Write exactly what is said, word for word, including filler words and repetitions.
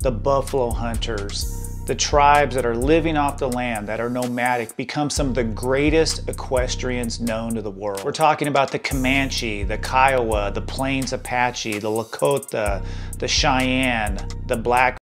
the buffalo hunters, the tribes that are living off the land, that are nomadic, become some of the greatest equestrians known to the world. We're talking about the Comanche, the Kiowa, the Plains Apache, the Lakota, the Cheyenne, the Black